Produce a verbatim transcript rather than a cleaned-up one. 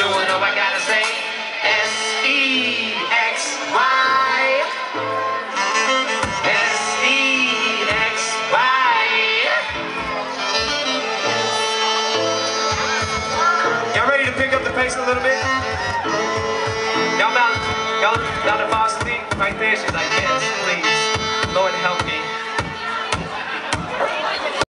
You know I gotta say S E X Y. S E X Y. Y'all ready to pick up the pace a little bit? Y'all about, y'all down to Boston? Right there, she's like, yes, please. Lord help me.